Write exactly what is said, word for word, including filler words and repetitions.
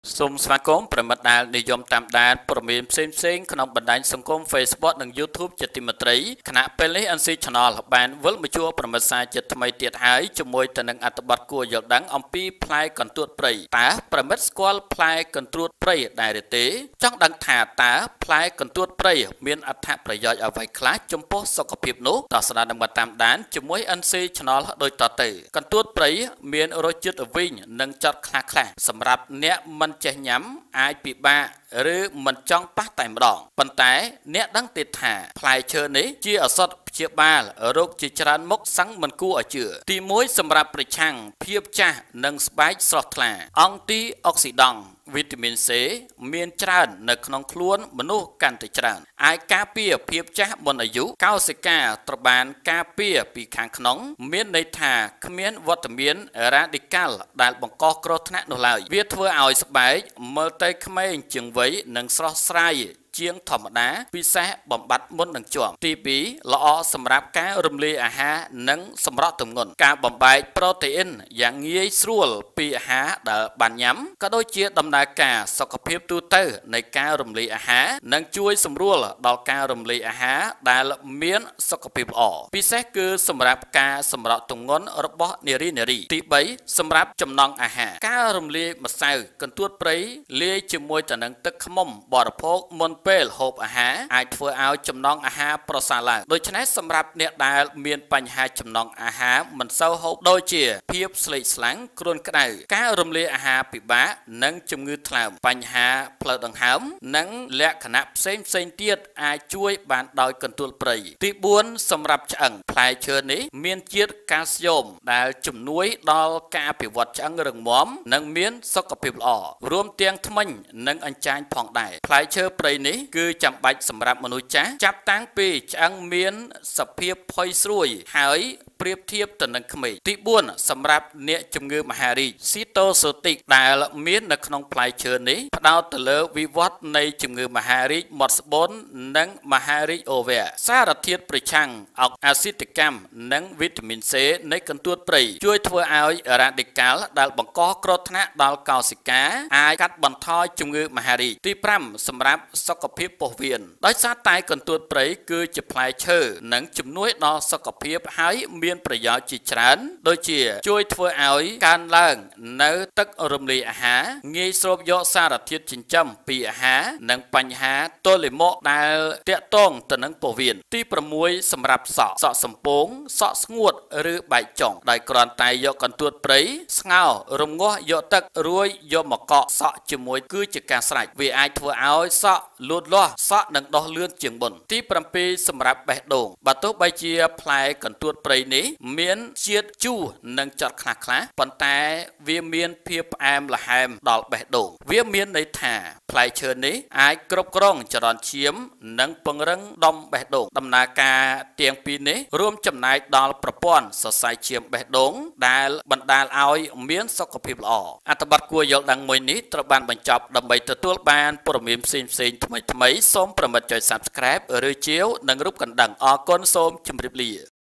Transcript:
សូមស្វាគមន៍ប្រិមិត្តដែលនិយមតាមដានព័ត៌មានផ្សេងៗក្នុងបណ្ដាញសង្គម Facebook និង YouTube ជាទីមេត្រីគណៈពេលនេះ អេន ស៊ី Channel បានវិលមកជួបប្រិមិត្តសាជាថ្មីទៀតហើយជាមួយទៅនឹងអត្ថបទគួរយល់ដឹងអំពីផ្លែកន្ទួតព្រៃតើប្រិមិត្តស្គាល់ផ្លែកន្ទួតព្រៃដែរឬទេចង់ដឹងថាតើផ្លែកន្ទួតព្រៃមានអត្ថប្រយោជន៍អ្វីខ្លះចំពោះសុខភាពនោះតើស្ដាប់នឹងមកតាមដានជាមួយ អេន ស៊ី Channel ដូចតទៅកន្ទួតព្រៃមានរសជាតិវីងនិងចត់ខ្លះៗសម្រាប់អ្នកមិនចេះញ៉ាំអាចពិបាកឬមិនចង់ប៉ះតែម្ដងប៉ុន្តែអ្នកដឹងទេថាផ្លែឈើនេះជាឱសថព្យាបាលរោគជាច្រើនមុខសាំងមិនគួរឲ្យជឿទីមួយសម្រាប់ប្រឆាំងភាពចាស់និងស្បែកស្រស់ថ្លាអង់ទីអុកស៊ីដង់វីតាមីន C មានច្រើននៅក្នុងខ្លួនមនុស្សកាន់តែច្រើនអាចការពារភាពចាស់មុនអាយុកោសិកាត្រូវបានការពារពីខាងក្នុងមានន័យថាគ្មានវត្តមានរ៉ាឌីកាល់ដែលបង្កគ្រោះថ្នាក់នោះឡើយវាធ្វើឲ្យស្បែកមើលទៅក្មេងជាងវ័យនិងស្រស់ស្រាយជាងធម្មតាពិសេសបំបត្តិមុននឹងជាប់ទីពីរល្អសម្រាប់ការរំលាយអាហារនិងសម្រក់ទម្ងន់ការបំបែកប្រូតេអ៊ីនយ៉ាងងាយស្រួលពីអាហារដែលបានញ៉ាំក៏ដូចជាដំណើរការសុខភាពទូទៅនៃការរំលាយអាហារនិងជួយសម្រួលដល់ការរំលាយអាហារដែលមានសុខភាពល្អពិសេសគឺសម្រាប់ការសម្រក់ទម្ងន់របស់នារីនារីទីបីសម្រាប់ចំណង់អាហារការរំលាយម្សៅកន្ទួតព្រៃលាយជាមួយទៅនឹងទឹកឃ្មុំបរិភោគមុនពេលហូបអាហារអាចធ្វើឲ្យចំណង់អាហារប្រសើរឡើងដូច្នេះសម្រាប់អ្នកដែលមានបញ្ហាចំណង់អាហារមិនសូវហូបដូចជាភាពស្លេកស្លាំងគ្រុនក្តៅការរំលាយអាហារពិបាកនិងជំងឺថ្លើមបញ្ហាផ្លូវដង្ហើមនិងលក្ខណៈផ្សេងផ្សេងទៀតអាចជួយបានដោយកន្ទួតព្រៃទីបួនសម្រាប់ឆ្អឹងផ្លែឈើនេះមានជាតិកាល់ស្យូមដែលជំនួយដល់ការអភិវឌ្ឍឆ្អឹងរឹងមាំនិងមានសុខភាពល្អរួមទាំងធ្មេញនិងអញ្ចាញផងដែរផ្លែឈើព្រៃនេះគឺចាំបាច់សម្រាប់មនុស្សចាស់ចាប់តាំងពីឆ្អឹងមានសភាពផុយស្រួយហើយប្រៀបធៀបទៅនឹងក្មេងទីបួនសម្រាប់អ្នកជំងឺមហារីកស៊ីតូសូទិកដែលមាននៅក្នុងផ្លែឈើនេះផ្ដោតទៅលើវិវត្តនៃជំងឺមហារីកមាត់ស្បូននិងមហារីកអូវែសារធាតុប្រឆាំងអុកអាស៊ីតកម្មនិងវីតាមីន C នៃកន្ទួតព្រៃជួយធ្វើឲ្យរ៉ាឌីកាល់ដែលបង្កគ្រោះថ្នាក់ដល់កោសិកាអាចកាត់បន្ថយជំងឺមហារីកទីប្រាំសម្រាប់សុខភាពពោះវៀនដោយសារតែកន្ទួតព្រៃគឺជាផ្លែឈើនិងជំនួយដល់សុខភាពហើយមានប្រយោជន៍ជាច្រើនដូចជាជួយធ្វើឲ្យកើនឡើងនៅទឹករំលាយអាហារងាយស្រូបយកសារធាតុចិញ្ចឹមពីអាហារនិងបញ្ហាទល់លាមកដែលតាក់ទងទៅនឹងពោះវៀនទីប្រាំមួយសម្រាប់សក់សក់សំពងសក់ស្ងួតឬបែកចុងដោយគ្រាន់តែយកកន្ទួតព្រៃស្ងោររំងាស់យកទឹករួចយកមកកក់សក់ជាមួយគឺជាការស្រេចវាអាចធ្វើឲ្យសក់លូតលាស់សក់នឹងដុះលឿនជាងមុនទីប្រាំពីរសម្រាប់បេះដូងបើទោះបីជាផ្លែកន្ទួតព្រៃនេះមានជាតិជូរនិងចត់ខ្លះខ្លះប៉ុន្តែវាមានភាពផ្អែមល្ហែមដល់បេះដូងវាមានន័យថាផ្លែឈើនេះអាចគ្រប់គ្រងចរន្តឈាមនិងពង្រឹងដុំបេះដូងដំណើរការទាំងពីរនេះរួមចំណែកដល់ប្រព័ន្ធសរសៃឈាមបេះដូងដែលបណ្ដាលឲ្យមានសុខភាពល្អអត្ថបទគួរយល់ដឹងមួយនេះត្រូវបានបញ្ចប់ដើម្បីទទួលបានព័ត៌មានផ្សេងផ្សេងថ្មីថ្មីសូមប្រមិត្តចុច Subscribe ឬជាវនិងរូបកណ្ដឹងអរគុណសូមជម្រាបលា